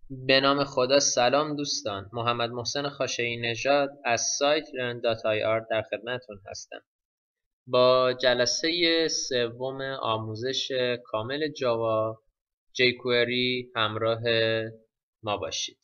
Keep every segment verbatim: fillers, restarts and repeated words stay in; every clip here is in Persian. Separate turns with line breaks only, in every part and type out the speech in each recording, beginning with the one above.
به نام خدا. سلام دوستان، محمد محسن خاشقی نژاد از سایت لرن دات آی آر در خدمتتون هستم. با جلسه سوم آموزش کامل جاوا جیکوئری همراه ما باشید.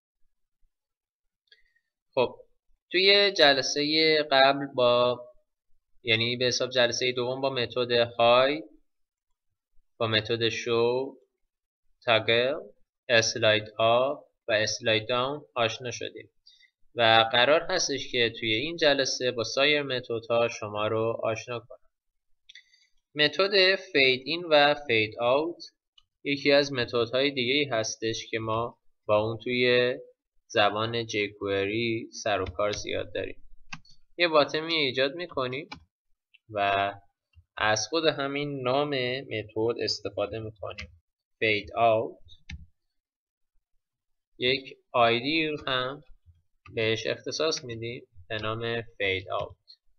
خب توی جلسه قبل با یعنی به حساب جلسه دوم با متد های، با متد شو، تاگل، اسلاید آپ و اسلاید داون آشنا شدیم و قرار هستش که توی این جلسه با سایر متدها شما رو آشنا کنم. متد فید این و فید آوت یکی از متدهای دیگه هستش که ما با اون توی زبان جیکوئری سر و کار زیاد داریم. یه باتمی ایجاد میکنیم و از خود همین نام متد استفاده میکنیم، فید آوت. یک آیدی هم بهش اختصاص میدیم به نام فید آوت.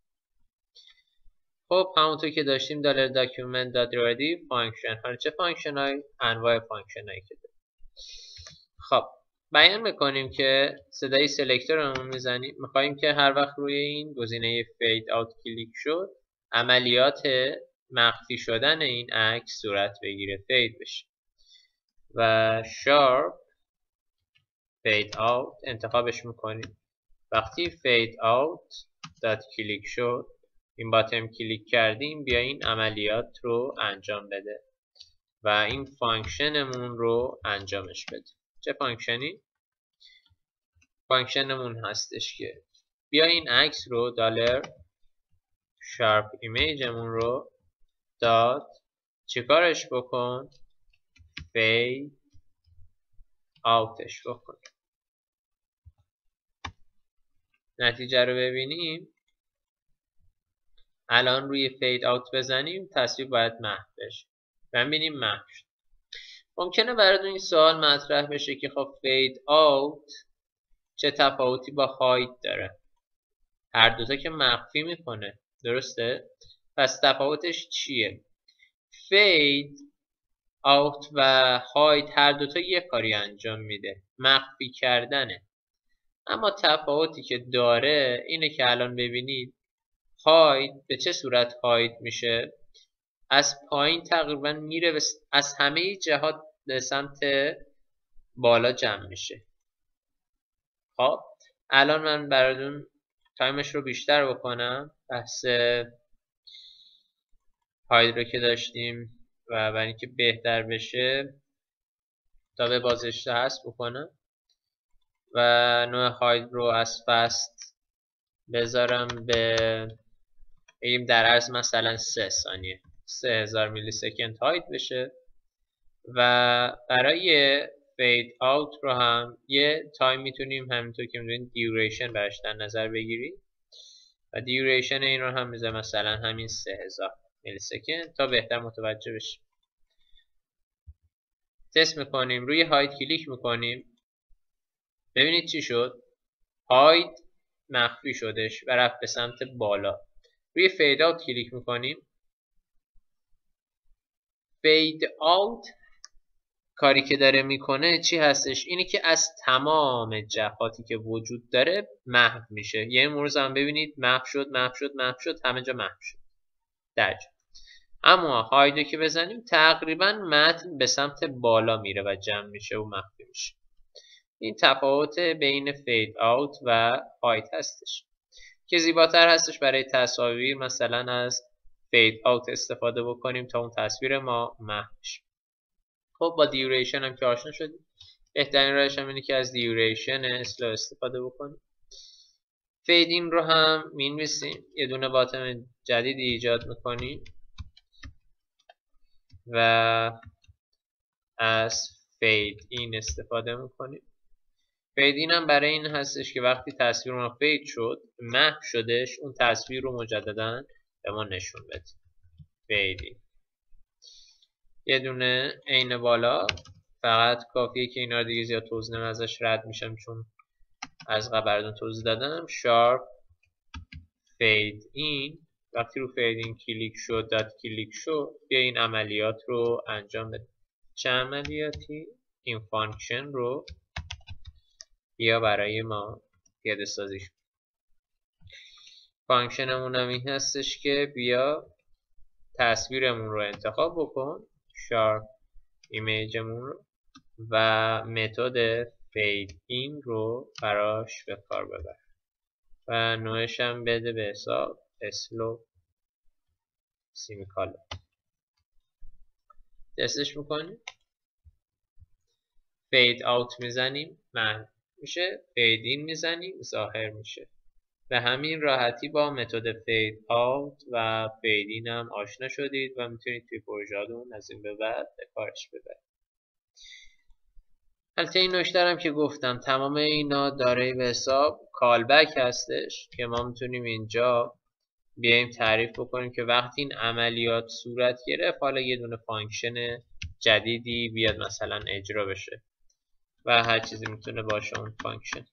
خب همونطور که داشتیم دالر داکیومنت دات ردی فانکشن. حالا چه فانکشن های؟ انواع فانکشن هایی که داریم. خب بیان میکنیم که صدای سلکتور رو میزنیم، میخواییم که هر وقت روی این گزینه فید آوت کلیک شد عملیات مخفی شدن این عکس صورت بگیره، فید بشه و شارپ فید آوت انتخابش میکنیم. وقتی فید آوت دات کلیک شد، این باتم کلیک کردیم بیا این عملیات رو انجام بده و این فانکشنمون رو انجامش بده. چه فانکشنی؟ فانکشنمون هستش که بیا این عکس رو دالر شارپ ایمیجمون رو دات چیکارش بکن؟ فید آوتش بکن. نتیجه رو ببینیم. الان روی فید آوت بزنیم تصویر باید محو بشه و ببینیم محو شد. ممکنه براتون این سوال مطرح بشه که خب فید آوت چه تفاوتی با هاید داره؟ هر دوتا که مخفی میکنه، درسته؟ پس تفاوتش چیه؟ فید آوت و هاید هر دوتا یه کاری انجام میده، مخفی کردنه. اما تفاوتی که داره اینه که الان ببینید هاید به چه صورت هاید میشه؟ از پایین تقریبا میره از همه جهات به سمت بالا جمع میشه. خب الان من براتون تایمش رو بیشتر بکنم، بحث هاید رو که داشتیم و برای اینکه بهتر بشه تا به بازش حذف بکنم و نوع هاید رو از فست بذارم به بگیم در عرض مثلا سه ثانیه، سه هزار میلی سکند هاید بشه و برای فید آوت رو هم یه تایم میتونیم همینطور که میدونید دیوریشن براش در نظر بگیریم و دیوریشن این رو هم میذارم مثلا همین سه هزار میلی سکند تا بهتر متوجه بشیم. تست میکنیم، روی هاید کلیک میکنیم، ببینید چی شد؟ هاید مخفی شدش و رفت به سمت بالا. روی فید آوت کلیک میکنیم، فید آوت کاری که داره میکنه چی هستش؟ اینه که از تمام جهاتی که وجود داره محو میشه. یه موردم هم ببینید محو شد محو شد محو شد، همه جا محو شد در جا. اما هایدو که بزنیم تقریبا متن به سمت بالا میره و جمع میشه و مخفی میشه. این تفاوت بین فید آوت و هاید هستش که زیباتر هستش برای تصاویر مثلا از فید آوت استفاده بکنیم تا اون تصویر ما محو بشه. خب با دیوریشن هم که آشنا شدیم، بهترین راهش هم اینه که از دیوریشن اسلو استفاده بکنیم. فید این رو هم مینویسیم، یه دونه باتم جدیدی ایجاد میکنیم و از فید این استفاده میکنیم. فید این هم برای این هستش که وقتی تصویر ما فید شد محو شدش، اون تصویر رو مجددا به ما نشون بده. فید این یه دونه عین بالا، فقط کافیه که اینا رو دیگه زیاد توضیح نمیدم، ازش رد میشم چون از قبل براتون توضیح دادم. شارپ فید این، وقتی رو فید این کلیک شد دات کلیک شد بیا این عملیات رو انجام بده. چه عملیاتی؟ این فانکشن رو بیا برای ما پیاده سازیش. فانکشنمون هم این هستش که بیا تصویرمون رو انتخاب بکن، شارپ ایمیجمون رو، و متد فید این رو براش به کار ببر و نوعش هم بده به حساب اسلوپ سیمیکالون. تستش میکنیم، فید آوت میزنیم محو میشه، فید این میزنیم ظاهر میشه. به همین راحتی با متد فید آوت و فید این هم آشنا شدید و میتونید توی پروژه‌تون از این به بعد به کارش ببرید. البته این نکته هم که گفتم تمام اینا دارای به حساب کالبک هستش که ما میتونیم اینجا بیایم تعریف بکنیم که وقتی این عملیات صورت گرفت حالا یه دونه فانکشن جدیدی بیاد مثلا اجرا بشه و هر چیزی میتونه باشه اون فانکشن.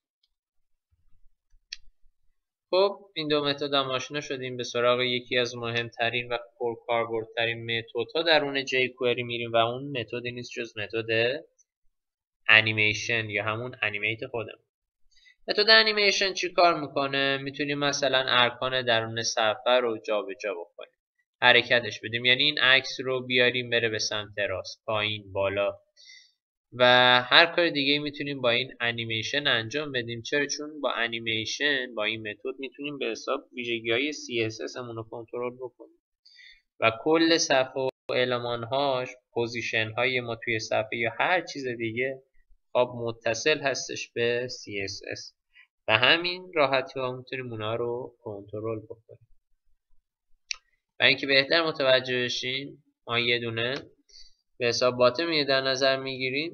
خب این دو متد هم آشنا شدیم. به سراغ یکی از مهمترین و پرکاربردترین متدها درون جیکوئری میریم و اون متدی نیست جز متد انیمیشن یا همون انیمیت خودمون. متد انیمیشن چی کار میکنه؟ میتونیم مثلا ارکان درون صفحه رو جابجا بکنیم، حرکتش بدیم، یعنی این عکس رو بیاریم بره به سمت راست، پایین، بالا و هر کار دیگه میتونیم با این انیمیشن انجام بدیم. چرا؟ چون با انیمیشن با این متد میتونیم به حساب ویژگی‌های سی اس اس مون رو کنترل بکنیم و کل صفحه و المان‌هاش، پوزیشن‌های ما توی صفحه یا هر چیز دیگه خب متصل هستش به سی اس اس و همین راحتی ها میتونیم اونا رو کنترل بکنیم. و اینکه بهتر متوجه بشیم ما یه دونه به حساب باتم در نظر میگیریم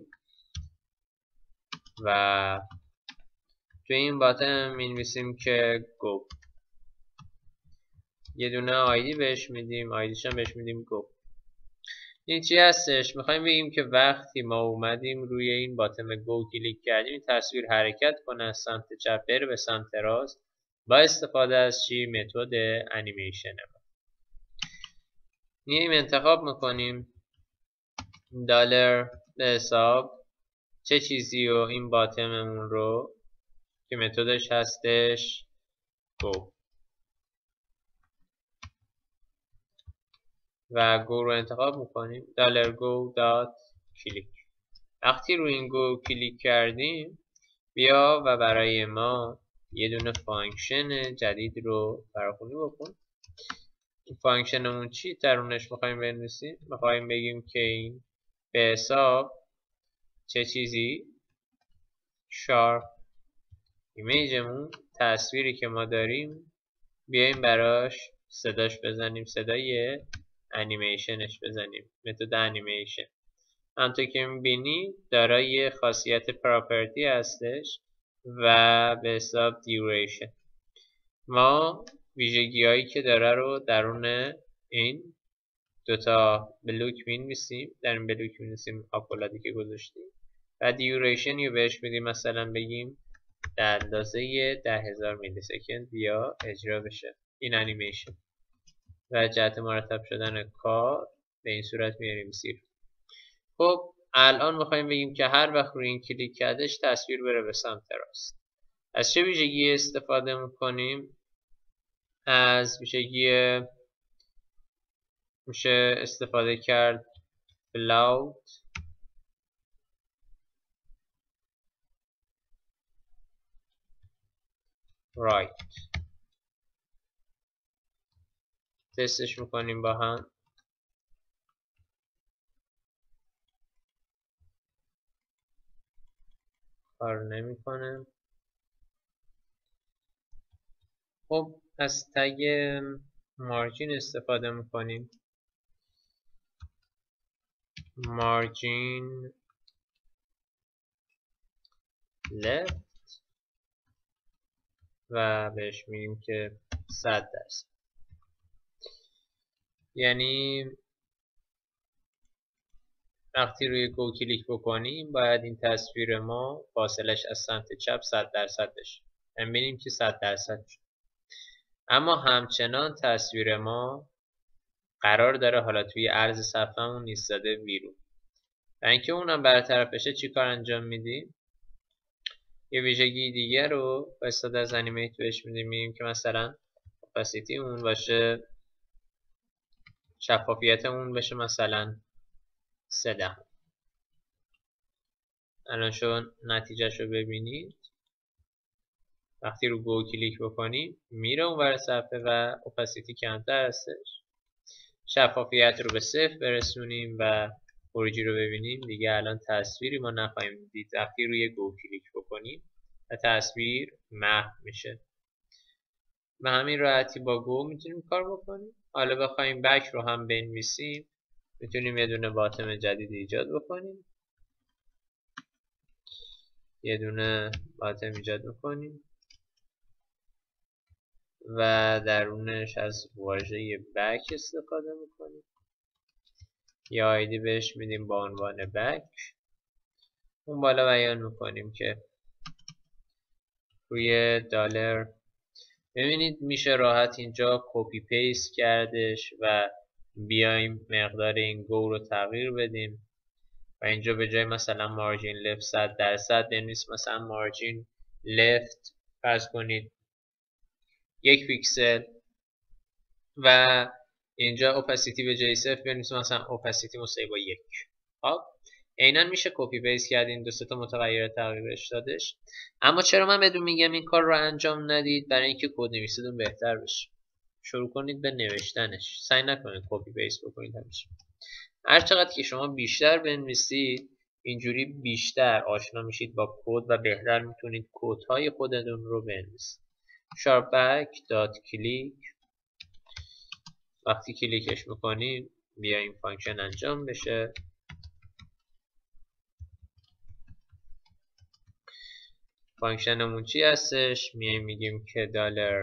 و توی این باتم می‌نویسیم که گو، یه دونه آیدی بهش میدیم، آیدیش هم بهش میدیم گو. این چی هستش؟ میخوایم بگیم که وقتی ما اومدیم روی این باتم گو کلیک کردیم این تصویر حرکت کنه از سمت چپ بره به سمت راست با استفاده از چی؟ متد انیمیشن. میایم انتخاب میکنیم دلار به حساب چه چیزی و این باتممون رو که متدش هستش گو و گو رو انتخاب میکنیم دلار گو دات کلیک. وقتی روی این گو کلیک کردیم بیا و برای ما یه دونه فانکشن جدید رو فراخوانی بکن. این فانکشنمون چی درونش میخوایم بنویسیم؟ میخوایم بگیم که این به حساب چه چیزی؟ شارپ ایمیجمون، تصویری که ما داریم بیایم براش صداش بزنیم، صدای انیمیشنش بزنیم، متد انیمیشن. همونطور که میبینی دارای خاصیت پراپرتی هستش و به حساب دیوریشن. ما ویژگی هایی که داره رو درون این دوتا بلوک مینویسیم، در این بلوک مینویسیم آپولادی که گذاشتیم و دیوریشن رو بهش میدیم، مثلا بگیم در اندازه ده هزار میلی سکند بیا اجرا بشه این انیمیشن و جهت مرتب شدن کار به این صورت میاریم زیر. خب الان میخوایم بگیم که هر وقت روی این کلیک کردش تصویر بره به سمت راست. از چه ویژگی استفاده میکنیم؟ از ویژگی میشه استفاده کرد float right. تستش میکنیم با هم. کار نمیکنه. خب از تگ مارجین استفاده میکنیم، مارجین left و بهش میگیم که صد درصد، یعنی وقتی روی گو کلیک بکنیم باید این تصویر ما فاصلش از سمت چپ صد درصد بشه. میبینیم که صد درصد شد. اما همچنان تصویر ما قرار داره حالا توی عرض صفحه‌مون ایستاده بیرون. و اینکه اونم برطرف بشه چی کار انجام میدیم؟ یه ویژگی دیگه رو با استفاده از انیمیت بهش میدیم، میگیم که مثلا opacity اون باشه، شفافیت اون بشه مثلا سه دهم. الان شما نتیجهش رو ببینید. وقتی رو گو کلیک بکنیم میره اون ور صفحه و opacity کمتر هستش. شفافیت رو به صفر برسونیم و خروجی رو ببینیم. دیگه الان تصویری ما نخواهیم دید. وقتی روی گو کلیک بکنیم و تصویر محو میشه. به همین راحتی با گو میتونیم کار بکنیم. حالا بخوایم بک رو هم بنویسیم، میتونیم یه دونه باتم جدید ایجاد بکنیم. یه دونه باتم ایجاد میکنیم و درونش از واژه بک استفاده میکنیم. یا آیدی بهش میدیم با عنوان بک. اون بالا بیان میکنیم که روی دلار ببینید میشه راحت اینجا کپی پیست کردش و بیایم مقدار این گو رو تغییر بدیم و اینجا به جای مثلا مارجین لفت صد درصد بنویس مثلا مارجین لفت فرض کنید یک پیکسل و اینجا اوپاسیتی به جای صفر بنویسیم مثلا اوپاسیتی مساوی با یک. خب عیناً میشه کپی پیست کرد این دو سه تا متغیر تغییرش دادش. اما چرا من بدون میگم این کار رو انجام ندید؟ برای اینکه کد نویسیدون بهتر بشه. شروع کنید به نوشتنش. سعی نکنید کپی پیست بکنید همیشه. هر چقدر که شما بیشتر بنویسید اینجوری بیشتر آشنا میشید با کد و بهتر میتونید کدهای خودتون رو بنویسید. sharpback dot click وقتی کلیکش میکنیم بیا این فانکشن انجام بشه. فانکشنمون چی هستش؟ میایم میگیم که دلار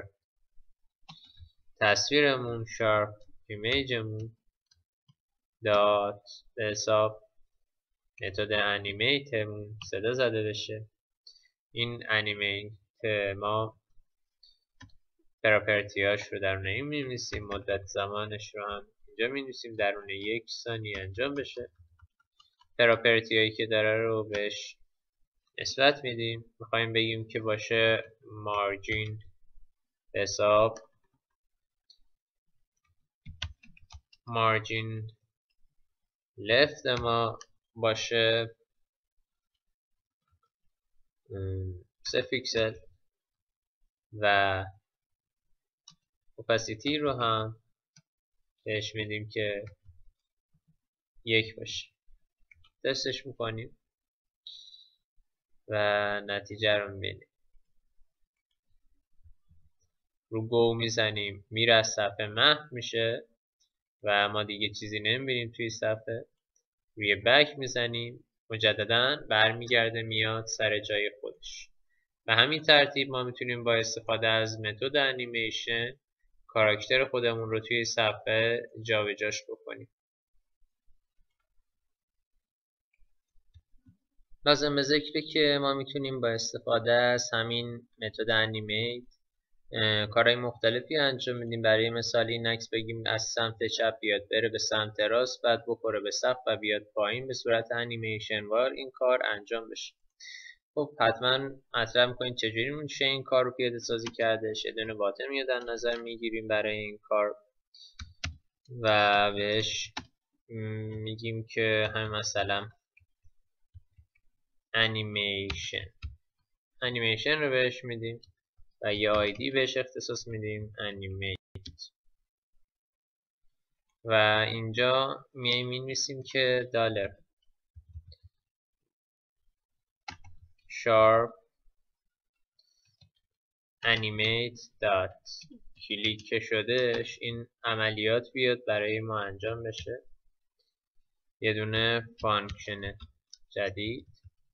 تصویرمون شارپ ایمیجمون دات به حساب متد انیمیتمون صدا زده بشه. این انیمیت ما پراپرتیاش رو درون این می‌نویسیم، مدت زمانش رو هم اینجا می‌نویسیم، درون یک ثانیه انجام بشه. پراپرتی هایی که داره رو بهش نسبت میدیم. میخوایم بگیم که باشه مارجین حساب مارجین لفت ما باشه سه پیکسل و اوپاسیتی رو هم بهش میدیم که یک باشه. تستش میکنیم و نتیجه رو میبینیم. رو گو میزنیم میره از صفحه محو میشه و ما دیگه چیزی نمیبینیم توی صفحه. روی بک میزنیم مجددا برمیگرده میاد سر جای خودش. به همین ترتیب ما میتونیم با استفاده از متد انیمیشن کاراکتر خودمون رو توی صفحه جابجاش بکنیم. لازم به ذکره که ما میتونیم با استفاده از همین متد انیمیت کارهای مختلفی انجام میدیم. برای مثال این عکس بگیم از سمت چپ بیاد بره به سمت راست، بعد بخوره به سقف و بیاد پایین به صورت انیمیشن وار این کار انجام بشه. خب حتما مطرح میکنید چجوری میشه این کار رو پیاده سازی کردش. یه دونه باتم رو در نظر میگیریم برای این کار و بهش میگیم که هم مثلا انیمیشن انیمیشن رو بهش میدیم و یه آیدی بهش اختصاص میدیم انیمیت و اینجا میایم می‌نویسیم که دلار sharp animate dot کلیک که شدهش این عملیات بیاد برای ما انجام بشه. یه دونه فانکشن جدید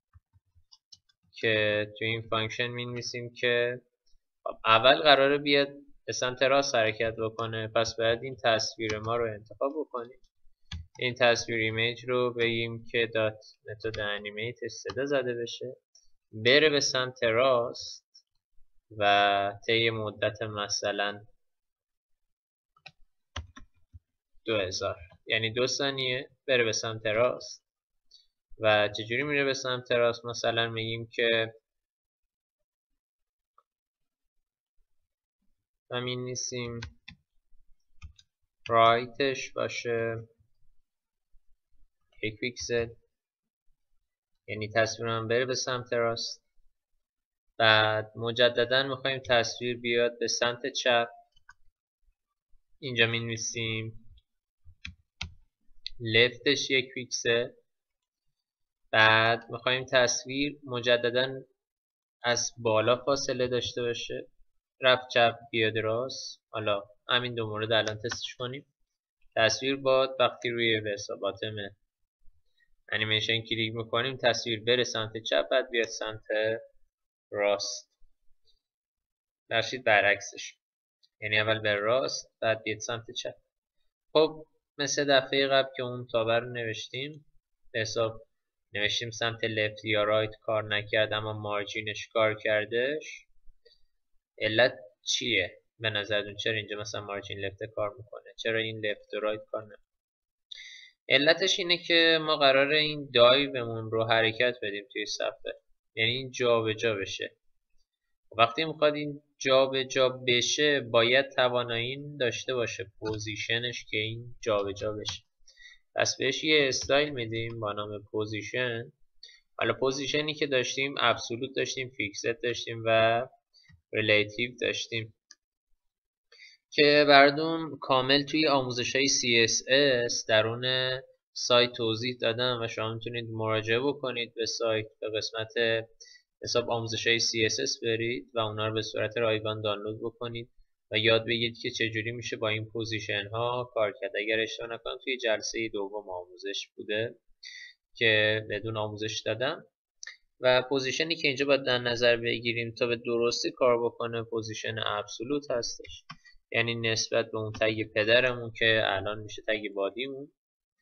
که توی این فانکشن می‌نویسیم که اول قراره بیاد به سمت راست حرکت بکنه، پس باید این تصویر ما رو انتخاب بکنیم. این تصویر ایمیج رو بگیم که دات متد انیمیت صدا زده بشه بره به سمت راست و طی مدت مثلا دو هزار یعنی دو ثانیه بره به سمت راست و چجوری میره به سمت راست؟ مثلا میگیم که همین نیستیم رایتش باشه یک پیکسل، یعنی تصویرم بره به سمت راست. بعد مجددا میخوایم تصویر بیاد به سمت چپ، اینجا می نویسیم لفتش یک پیکسل. بعد میخوایم تصویر مجددا از بالا فاصله داشته باشه، رفت چپ بیاد راست. حالا همین دو مورد الان تستش کنیم. تصویر باد وقتی روی به حسابات انیمیشن کلیک میکنیم تصویر بره سمت چپ بعد بیاد سمت راست. درشید برعکسش، یعنی اول به راست بعد بیاد سمت چپ. خب مثل دفعه قبل که اون تابر رو نوشتیم به حساب نوشتیم سمت لفت یا رایت کار نکرد اما مارجینش کار کردش. علت چیه؟ به نظرتون چرا اینجا مثلا مارجین لفت کار میکنه؟ چرا این لفت و رایت کار نمیکنه؟ علتش اینه که ما قراره این دایومون رو حرکت بدیم توی صفحه، یعنی این جا به جا بشه. وقتی میخواد این جا به جا بشه باید توانایی داشته باشه پوزیشنش که این جا به جا بشه. پس بهش یه استایل میدیم با نام پوزیشن. حالا پوزیشنی که داشتیم ابسولوت داشتیم، فیکست داشتیم و ریلیتیو داشتیم که بردون کامل توی آموزش های سی اس اس درون سایت توضیح دادم و شما میتونید مراجعه بکنید به سایت، به قسمت حساب آموزش های سی اس اس برید و اونا رو به صورت رایگان دانلود بکنید و یاد بگیرید که چجوری میشه با این پوزیشن ها کار کرد. اگر اشتباه نکنم توی جلسه دوم آموزش بوده که بدون آموزش دادم. و پوزیشنی که اینجا باید در نظر بگیریم تا به درستی کار بکنه پوزیشن ابسولوت هستش، یعنی نسبت به اون تگ پدرمون که الان میشه تگ بادیمون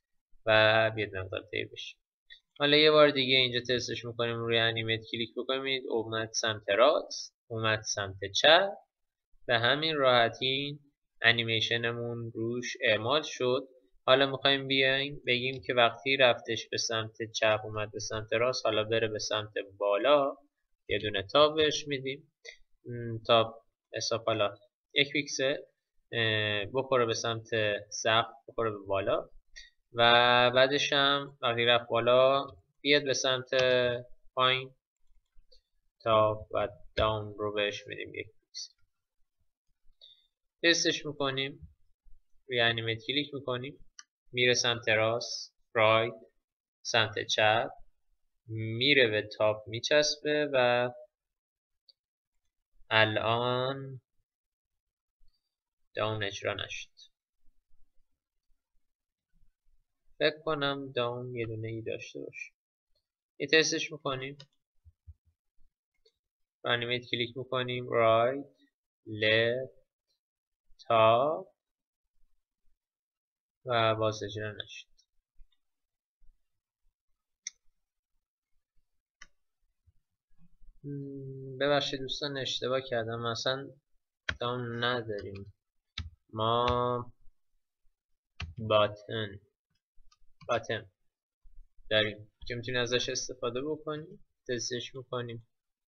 و بیاد مقدار طی بشه. حالا یه بار دیگه اینجا تستش میکنیم، روی انیمیت کلیک بکنید، اومد سمت راست، اومد سمت چپ، به همین راحتی انیمیشنمون روش اعمال شد. حالا میخوایم بیایم بگیم که وقتی رفتش به سمت چپ اومد به سمت راست، حالا بره به سمت بالا، یه دونه تاب بهش میدیم، تاب حساب حالا یک پیکسل بخوره به سمت سقف، بخوره به بالا و بعدش هم وقتی رفت بالا بیاد به سمت پایین تا و داون رو بهش میدیم یک پیکسل. تستش میکنیم، روی انیمیت کلیک میکنیم، میره سمت راست، رایت، سمت چپ، میره به تاپ میچسبه و الان داون اجرا نشد. فکر کنم داون یه دونه ای داشته باشه. یه تستش میکنیم، رو انیمیت کلیک میکنیم، رایت، لفت، تاپ و باز اجرا نشد. ببخشید دوستان اشتباه کردم، اصلا داون نداریم، ما باتن باتن داریم که میتونید ازش استفاده بکنیم. تستش میکنیم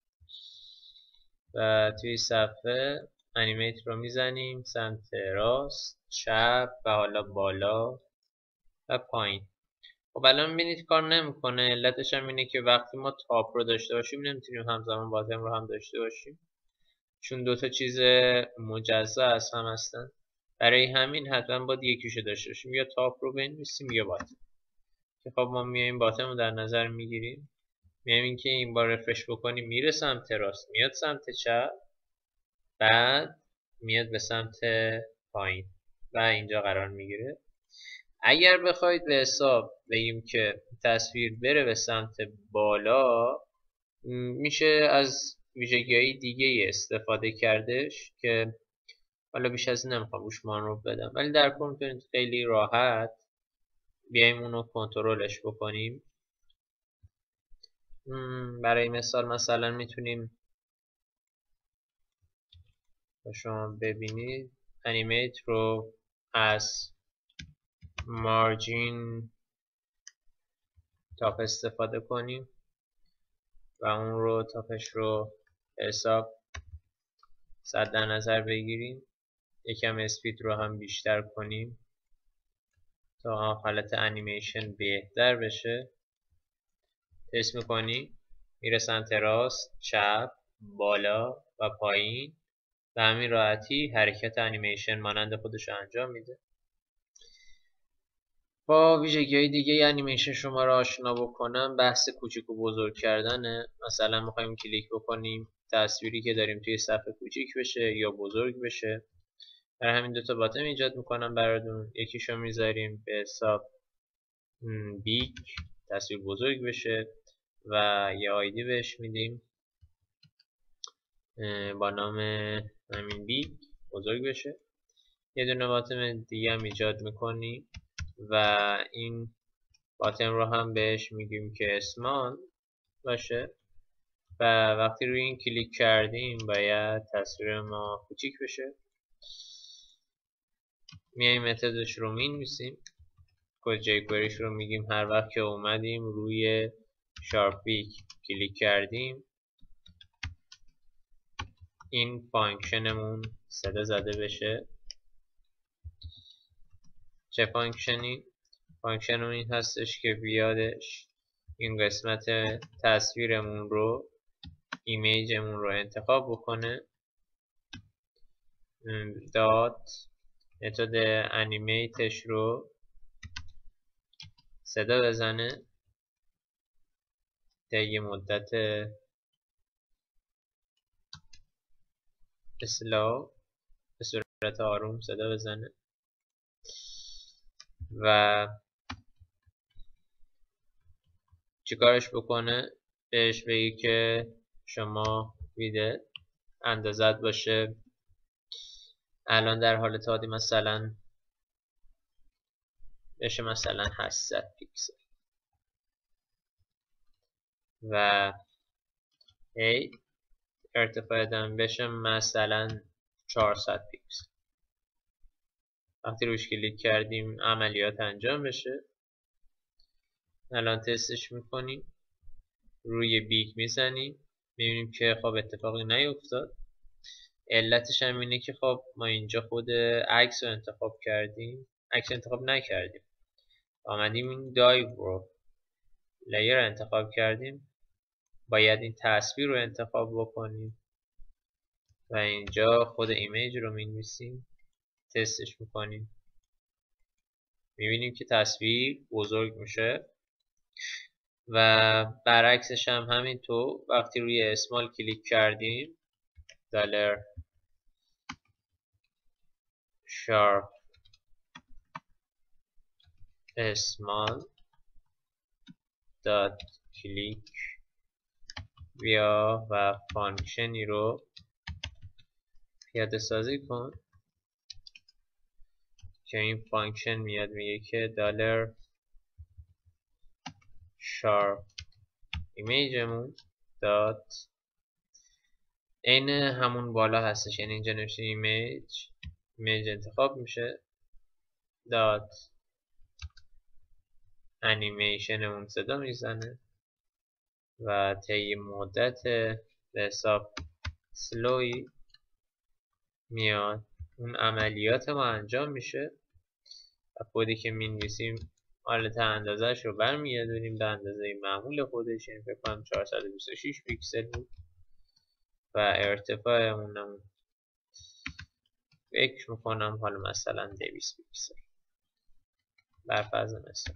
و توی صفحه انیمیت رو میزنیم سمت راست، چپ و حالا بالا و پایین. خب الان میبینید کار نمیکنه. علتش هم اینه که وقتی ما تاپ رو داشته باشیم نمیتونیم همزمان باتن رو هم داشته باشیم، چون دوتا چیز مجزا از هم هستن. برای همین حتما باید یکیشو داشته باشیم، یا تاپ رو بنویسیم یا باتن. که خب ما میایم باتن رو در نظر میگیریم، میایم این که این بار رفرش بکنیم میره سمت راست، میاد سمت چپ، بعد میاد به سمت پایین و اینجا قرار میگیره. اگر بخواید به حساب بگیم که تصویر بره به سمت بالا، میشه از ویژگی‌های دیگه استفاده کردش که حالا بیش از این نمیخوام روش مانور بدم، ولی در کل میتونید خیلی راحت بیایم اونو کنترلش بکنیم. برای مثال مثلا میتونیم شما ببینید انیمیت رو از مارجین تاپ استفاده کنیم و اون رو تاپش رو حساب صد در نظر بگیریم. یکم اسپید رو هم بیشتر کنیم تا حالت انیمیشن بهتر بشه. تست میکنیم میره سمت راست، چپ، بالا و پایین. به همین راحتی حرکت انیمیشن مانند خودش رو انجام میده. با ویژگی های دیگه انیمیشن شما رو آشنا بکنم، بحث کوچیک و بزرگ کردنه. مثلا میخوایم کلیک بکنیم تصویری که داریم توی صفحه کوچیک بشه یا بزرگ بشه. برای همین دوتا باتم ایجاد میکنم براتون. یکیشو میذاریم به حساب بیگ، تصویر بزرگ بشه و یه آیدی بهش میدیم با نام همین بیگ بزرگ بشه. یه دونه باتم دیگه هم ایجاد میکنیم و این باتم رو هم بهش میگیم که اسمال باشه و وقتی روی این کلیک کردیم باید تصویر ما کوچیک بشه. میایم متدش رو مینویسیم، کد جیکوریش رو میگیم. هر وقت که اومدیم روی شارپ بیگ کلیک کردیم این فانکشنمون صدا زده بشه. چه فانکشنی؟ فانکشن این هستش که بیادش این قسمت تصویرمون رو، ایمیجمون رو انتخاب بکنه. دات متد انیمیتش رو صدا بزنه تا یه مدت اسلو به صورت آروم صدا بزنه و چیکارش بکنه؟ بهش بگی که شما ویده اندازت باشه الان در حالت عادی مثلا بشه مثلا هشتصد پیکسل و هی ارتفاع دم بشه مثلا چهارصد پیکسل. وقتی روش کلیک کردیم عملیات انجام بشه. الان تستش میکنیم، روی بیگ میزنیم، میبینیم که خب اتفاقی نیفتاد. علتش هم اینه که خب ما اینجا خود عکس رو انتخاب کردیم، عکس انتخاب نکردیم، آمدیم این دایو رو لیر رو انتخاب کردیم. باید این تصویر رو انتخاب بکنیم و اینجا خود ایمیج رو مینویسیم، تستش میکنیم، میبینیم که تصویر بزرگ میشه و برعکسش هم همینطور. وقتی روی اسمال کلیک کردیم دالر شارپ اسمال دات کلیک بیا و فانکشنی رو پیاده سازی کن که این فانکشن میاد میگه که دالر شارپ ایمیجمون دات این همون بالا هستش، یعنی اینجا نوشته ایمیج، ایمیج انتخاب میشه دات انیمیشنمون صدا میزنه و طی مدت به حساب سلوی میاد اون عملیات ما انجام میشه و کدی که مینویسیم حالت اندازش رو برمیگردونیم به اندازه معمول خودش، یعنی فکر کنم چهارصد و بیست و شش پیکسل بود و ارتفاعمونم فکر میکنم حالا مثلا دویست پیکسل بر فرض مثال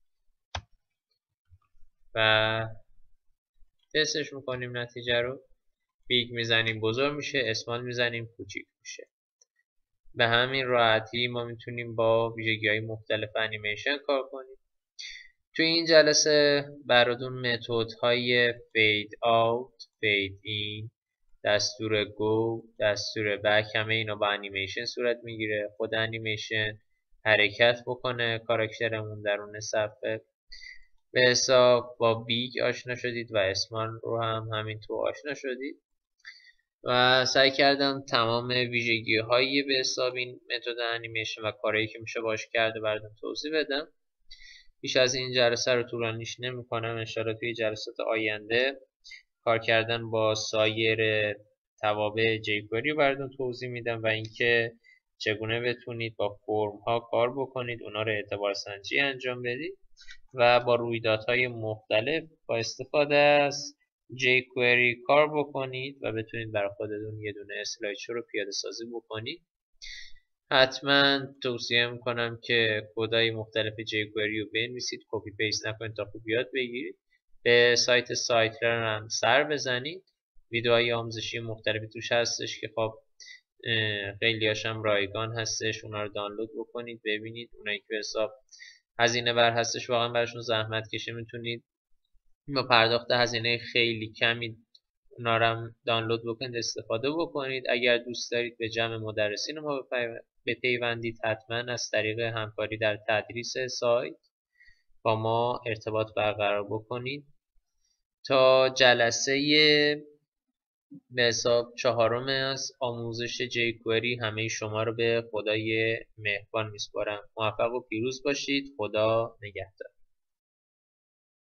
و تستش میکنیم. نتیجه رو بیگ میزنیم بزرگ میشه، اسمال میزنیم کوچیک میشه. به همین راحتی ما میتونیم با ویژگی‌های مختلف انیمیشن کار کنیم. توی این جلسه براتون متدهای فید آوت، فید این، دستور گو، دستور بک، همه اینا با انیمیشن صورت میگیره. خود انیمیشن حرکت بکنه کاراکترمون درون صفحه. به حساب با بیگ آشنا شدید و اسمال رو هم همینطور آشنا شدید و سعی کردم تمام ویژگی های به حساب این متد انیمیشن و کارهایی که میشه باش کرده براتون توضیح بدم. بیش از این جلسه رو طولانیش نمی کنم. انشاءالله توی جلسات آینده کار کردن با سایر توابع جیکوئری رو براتون توضیح میدم و اینکه چگونه بتونید با فرم ها کار بکنید، اونا رو اعتبار سنجی انجام بدید و با رویدادهای مختلف با استفاده از jQuery کار بکنید و بتونید برای خودتون یه دونه اسلایدشو رو پیاده سازی بکنید. حتما توصیه میکنم که کدای مختلف jQuery رو بنویسید، کپی پیست نکنید تا خوب یاد بگیرید. به سایت سایتلرن هم سر بزنید، ویدیوهای آموزشی مختلفی توش هستش که خب خیلی هاشم رایگان هستش، اونا رو دانلود بکنید ببینید. اونایی که حساب هزینه بر هستش واقعا براشون زحمت کشه میتونید با پرداخت هزینه خیلی کمی اونا رو هم دانلود بکنید استفاده بکنید. اگر دوست دارید به جمع مدرسین ما بپیوندید حتما از طریق همکاری در تدریس سایت با ما ارتباط برقرار بکنید. تا جلسه به حساب چهارم از آموزش jQuery همه شما رو به خدای مهربان میسپارم. موفق و پیروز باشید. خدا نگهدار.